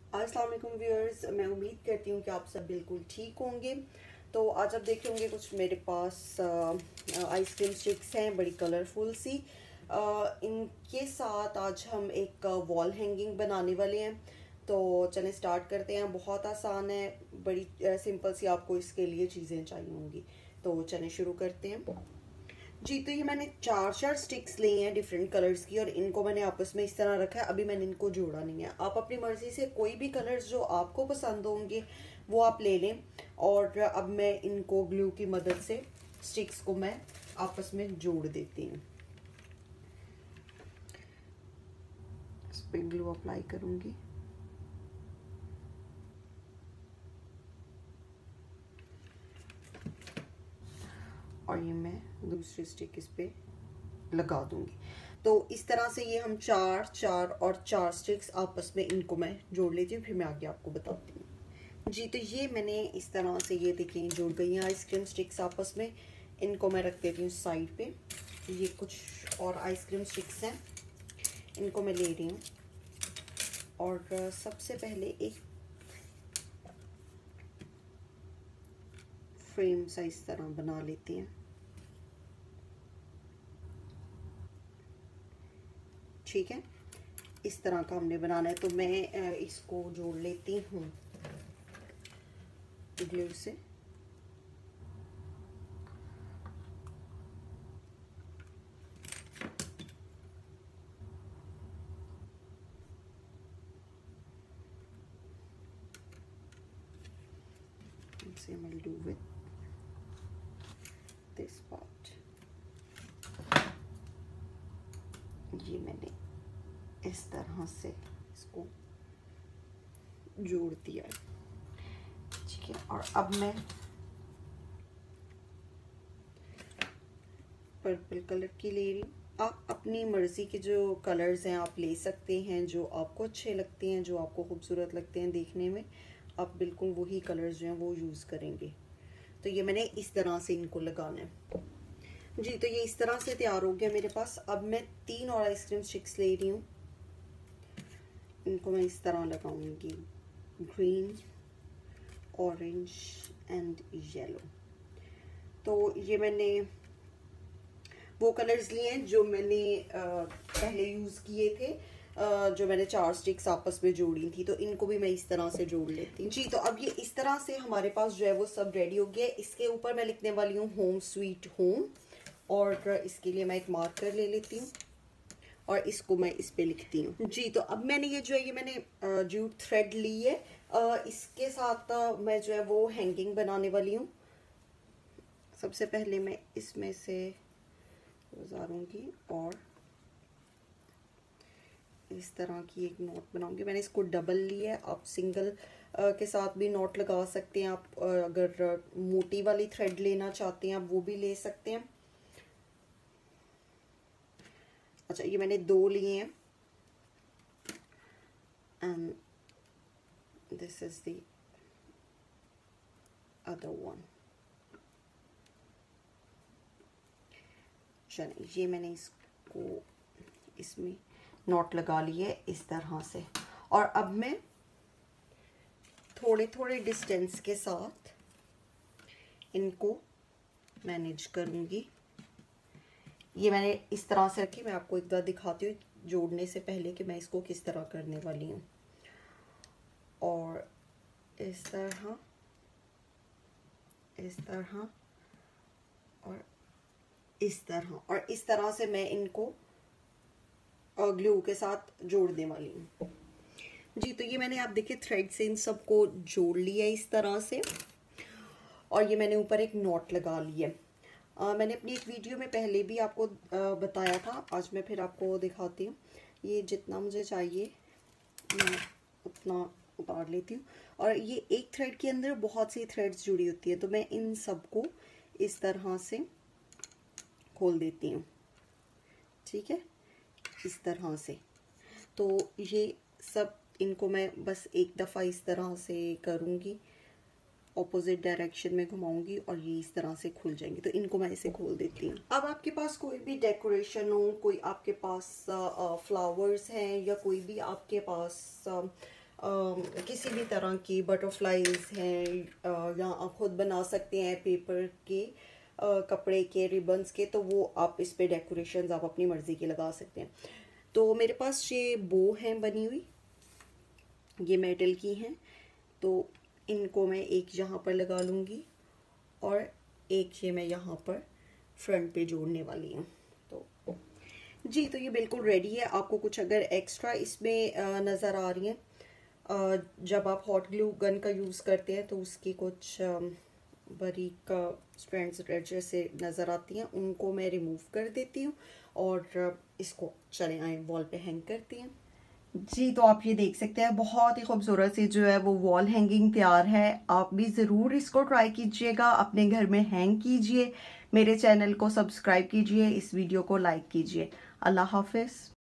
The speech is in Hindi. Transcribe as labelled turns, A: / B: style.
A: अस्सलाम वालेकुम व्यूअर्स, मैं उम्मीद करती हूँ कि आप सब बिल्कुल ठीक होंगे। तो आज आप देख होंगे कुछ मेरे पास आइसक्रीम स्टिक्स हैं, बड़ी कलरफुल सी। इनके साथ आज हम एक वॉल हैंगिंग बनाने वाले हैं। तो चलें स्टार्ट करते हैं। बहुत आसान है, बड़ी सिंपल सी आपको इसके लिए चीज़ें चाहिए होंगी। तो चलें शुरू करते हैं जी। तो ये मैंने चार स्टिक्स ली हैं डिफरेंट कलर्स की, और इनको मैंने आपस में इस तरह रखा है। अभी मैंने इनको जोड़ा नहीं है। आप अपनी मर्जी से कोई भी कलर्स जो आपको पसंद होंगे वो आप ले लें। और अब मैं इनको ग्लू की मदद से स्टिक्स को मैं आपस में जोड़ देती हूँ। इस पर ग्लू अप्लाई करूंगी। और ये मैं दूसरी स्टिक इस पे लगा दूंगी। तो इस तरह से ये हम चार स्टिक्स आपस में इनको मैं जोड़ लेती हूँ, फिर मैं आगे आपको बताती हूँ जी। तो ये मैंने इस तरह से ये देखिए जुड़ गई हैं आइसक्रीम स्टिक्स आपस में। इनको मैं रख देती हूँ साइड पे। ये कुछ और आइसक्रीम स्टिक्स हैं, इनको मैं ले रही हूँ। और सबसे पहले एक फ्रेम सा इस तरह बना लेते हैं। ठीक है, इस तरह का हमने बनाना है। तो मैं इसको जोड़ लेती हूँ ग्लू से। same I'll do with this part। ये मैंने इस तरह से इसको जोड़ दिया है, ठीक है। और अब मैं पर्पल कलर की ले रही हूँ। आप अपनी मर्जी के जो कलर्स हैं आप ले सकते हैं, जो आपको अच्छे लगते हैं, जो आपको खूबसूरत लगते हैं देखने में, आप बिल्कुल वही कलर्स जो हैं वो यूज़ करेंगे। तो ये मैंने इस तरह से इनको लगाना है जी। तो ये इस तरह से तैयार हो गया मेरे पास। अब मैं 3 और आइसक्रीम स्टिक्स ले रही हूँ। इनको मैं इस तरह लगाऊंगी, ग्रीन, ऑरेंज एंड येलो। तो ये मैंने वो कलर्स लिए हैं जो मैंने पहले यूज़ किए थे, जो मैंने 4 स्टिक्स आपस में जोड़ी थी। तो इनको भी मैं इस तरह से जोड़ लेती हूँ जी। तो अब ये इस तरह से हमारे पास जो है वो सब रेडी हो गया। इसके ऊपर मैं लिखने वाली हूँ होम स्वीट होम, और इसके लिए मैं एक मार्कर ले लेती हूँ और इसको मैं इस पे लिखती हूँ जी। तो अब मैंने ये जो है ये मैंने जूट थ्रेड ली है। इसके साथ मैं जो है वो हैंगिंग बनाने वाली हूँ। सबसे पहले मैं इसमें से गुजारूंगी और इस तरह की एक नॉट बनाऊंगी। मैंने इसको डबल लिया है, आप सिंगल के साथ भी नॉट लगा सकते हैं। आप अगर मोटी वाली थ्रेड लेना चाहते हैं आप वो भी ले सकते हैं। अच्छा, ये मैंने 2 लिए हैं, and this is the other one. चलिए, ये मैंने इसको इसमें नॉट लगा लिए इस तरह से। और अब मैं थोड़े थोड़े डिस्टेंस के साथ इनको मैनेज करूंगी। ये मैंने इस तरह से रखी। मैं आपको एक बार दिखाती हूँ जोड़ने से पहले कि मैं इसको किस तरह करने वाली हूँ। और इस तरह, इस तरह और इस तरह, और इस तरह से मैं इनको ग्लू के साथ जोड़ने वाली हूँ जी। तो ये मैंने आप देखिए थ्रेड से इन सबको जोड़ लिया इस तरह से, और ये मैंने ऊपर एक नॉट लगा लिया। मैंने अपनी एक वीडियो में पहले भी आपको बताया था, आज मैं फिर आपको दिखाती हूँ। ये जितना मुझे चाहिए मैं उतना उतार लेती हूँ। और ये एक थ्रेड के अंदर बहुत सी थ्रेड्स जुड़ी होती है, तो मैं इन सबको इस तरह से खोल देती हूँ, ठीक है, इस तरह से। तो ये सब इनको मैं बस एक दफ़ा इस तरह से करूँगी, ऑपोजिट डायरेक्शन में घुमाऊंगी और ये इस तरह से खुल जाएंगे। तो इनको मैं ऐसे खोल देती हूँ। अब आपके पास कोई भी डेकोरेशन हो, कोई आपके पास फ्लावर्स हैं, या कोई भी आपके पास किसी भी तरह की बटरफ्लाईज हैं या आप खुद बना सकते हैं पेपर के, कपड़े के, रिबन्स के, तो वो आप इस पे डेकोरेशंस आप अपनी मर्जी की लगा सकते हैं। तो मेरे पास ये बो हैं बनी हुई, ये मेटल की हैं, तो इनको मैं एक यहाँ पर लगा लूँगी और एक ये मैं यहाँ पर फ्रंट पे जोड़ने वाली हूँ। तो जी, तो ये बिल्कुल रेडी है। आपको कुछ अगर एक्स्ट्रा इसमें नज़र आ रही हैं, जब आप हॉट ग्लू गन का यूज़ करते हैं तो उसकी कुछ बारीक स्ट्रैंड्स जैसे नज़र आती हैं, उनको मैं रिमूव कर देती हूँ और इसको चले आए वॉल पे हैंग करती हैं। जी, तो आप ये देख सकते हैं बहुत ही खूबसूरत सी जो है वो वॉल हैंगिंग तैयार है। आप भी ज़रूर इसको ट्राई कीजिएगा, अपने घर में हैंग कीजिए, मेरे चैनल को सब्सक्राइब कीजिए, इस वीडियो को लाइक कीजिए। अल्लाह हाफिज़।